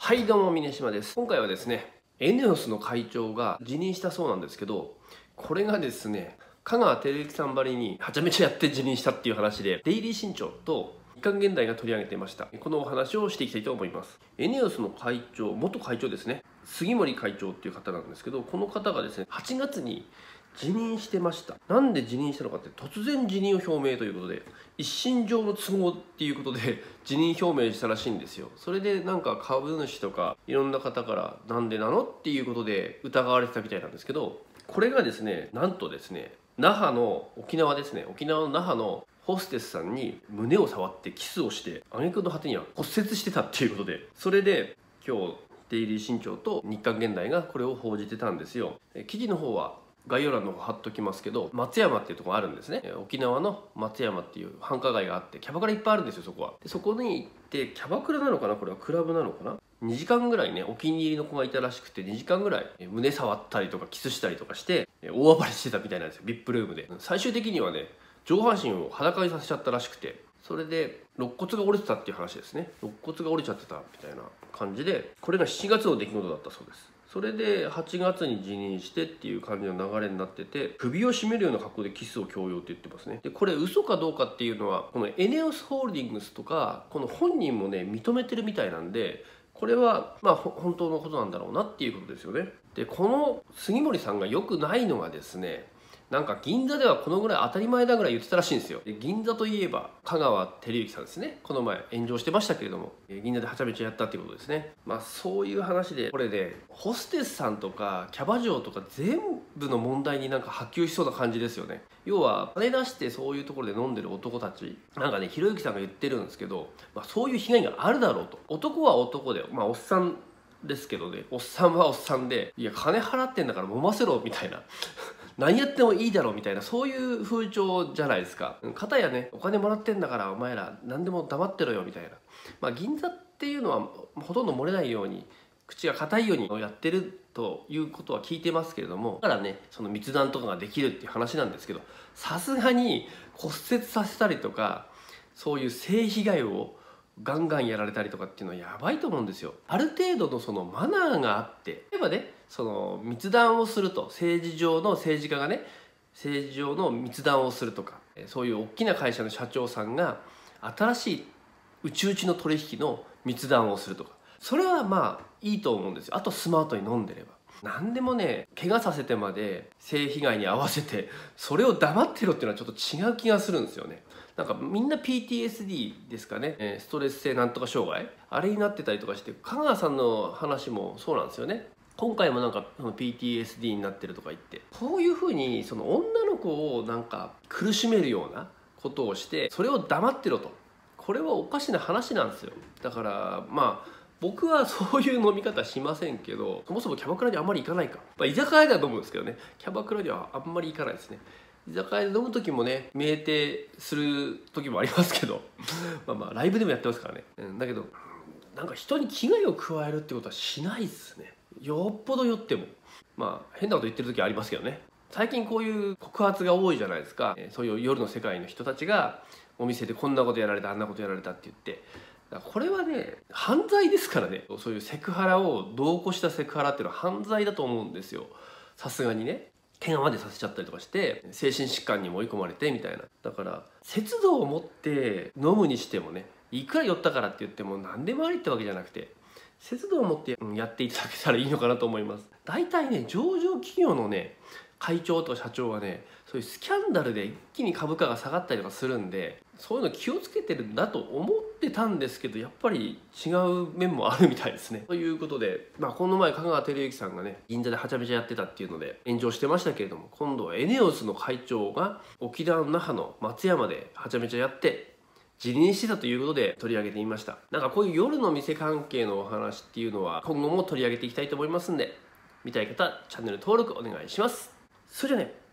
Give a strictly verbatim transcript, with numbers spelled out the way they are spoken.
はい、どうも峰島です。今回はですね、エネオスの会長が辞任したそうなんですけど、これがですね、香川照之さんばりにはちゃめちゃやって辞任したっていう話で、デイリー新潮と日刊現代が取り上げていました。このお話をしていきたいと思います。エネオスの会長、元会長ですね、杉森会長っていう方なんですけど、この方がですね、はちがつに辞任してました。なんで辞任したのかって、突然辞任を表明ということで、一身上の都合っていうことで辞任表明したらしいんですよ。それでなんか株主とかいろんな方からなんでなのっていうことで疑われてたみたいなんですけど、これがですね、なんとですね、那覇の沖縄ですね、沖縄の那覇のホステスさんに胸を触ってキスをして、挙句の果てには骨折してたっていうことで、それで今日デイリー新潮と日刊現代がこれを報じてたんですよ。記事の方は概要欄の方貼っときますけど、松山っていうところあるんですね。沖縄の松山っていう繁華街があって、キャバクラいっぱいあるんですよ。そこはでそこに行って、キャバクラなのかな、これはクラブなのかな、にじかんぐらいね、お気に入りの子がいたらしくて、にじかんぐらい胸触ったりとかキスしたりとかして大暴れしてたみたいなんですよ、 ブイアイピー ルームで。最終的にはね、上半身を裸にさせちゃったらしくて、それで肋骨が折れてたっていう話ですね。肋骨が折れちゃってたみたいな感じで、これがしちがつの出来事だったそうです。それではちがつに辞任してっていう感じの流れになってて、首を絞めるような格好でキスを強要って言ってますね。でこれ嘘かどうかっていうのは、このエネオスホールディングスとかこの本人もね認めてるみたいなんで、これはまあ本当のことなんだろうなっていうことですよね。でこの杉森さんが良くないのがですね、なんか銀座ではこのぐらい当たり前だぐらい言ってたらしいんですよ。で銀座といえば香川照之さんですね。この前炎上してましたけれども、銀座ではちゃめちゃやったっていうことですね。まあそういう話で、これでホステスさんとかキャバ嬢とか全部の問題になんか波及しそうな感じですよね。要は金出してそういうところで飲んでる男たち、なんかね、ひろゆきさんが言ってるんですけど、まあ、そういう被害があるだろうと。男は男で、まあおっさんですけどね、おっさんはおっさんで、いや金払ってんだから揉ませろみたいな何やってもいいだろうみたいな、そういう風潮じゃないですか。かたやね、お金もらってんだからお前ら何でも黙ってろよみたいな。まあ銀座っていうのはほとんど漏れないように、口が硬いようにやってるということは聞いてますけれども、だからね、その密談とかができるっていう話なんですけど、さすがに骨折させたりとか、そういう性被害をガンガンやられたりとかっていうのはやばいと思うんですよ。ある程度のそのマナーがあって、例えばね、その密談をすると、政治上の政治家がね、政治上の密談をするとか、そういう大きな会社の社長さんが新しい内々の取引の密談をするとか、それはまあいいと思うんですよ。あとスマートに飲んでれば。何でもね、怪我させてまで性被害に合わせてそれを黙ってろっていうのはちょっと違う気がするんですよね。なんかみんな ピーティーエスディー ですかね、えーストレス性なんとか障害、あれになってたりとかして、香川さんの話もそうなんですよね。今回もなんか ピーティーエスディー になってるとか言って、こういうふうにその女の子をなんか苦しめるようなことをして、それを黙ってろと、これはおかしな話なんですよ。だからまあ僕はそういう飲み方しませんけど、そもそもキャバクラにあんまり行かないか、まあ、居酒屋では飲むんですけどね、キャバクラにはあんまり行かないですね。居酒屋で飲む時もね、酩酊する時もありますけどまあまあライブでもやってますからね、うん、だけどなんか人に危害を加えるってことはしないっすね。よっぽど酔っても。まあ変なこと言ってる時はありますけどね。最近こういう告発が多いじゃないですか。そういう夜の世界の人たちがお店でこんなことやられた、あんなことやられたって言って、これはね犯罪ですからね。そういうセクハラを度を越したセクハラっていうのは犯罪だと思うんですよ。さすがにね、怪我までさせちゃったりとかして精神疾患にも追い込まれてみたいな。だから節度を持って飲むにしてもね、いくら酔ったからって言っても何でもありってわけじゃなくて、節度を持ってやっていただけたらいいのかなと思います。大体ね、上場企業のね会長とか社長はね、そういうスキャンダルで一気に株価が下がったりとかするんで、そういうの気をつけてるんだと思ってたんですけど、やっぱり違う面もあるみたいですね。ということで、まあ、この前香川照之さんがね銀座ではちゃめちゃやってたっていうので炎上してましたけれども、今度はエネオスの会長が沖縄の那覇の松山ではちゃめちゃやって辞任してたということで取り上げてみました。なんかこういう夜の店関係のお話っていうのは今後も取り上げていきたいと思いますんで、見たい方チャンネル登録お願いします。それじゃあね。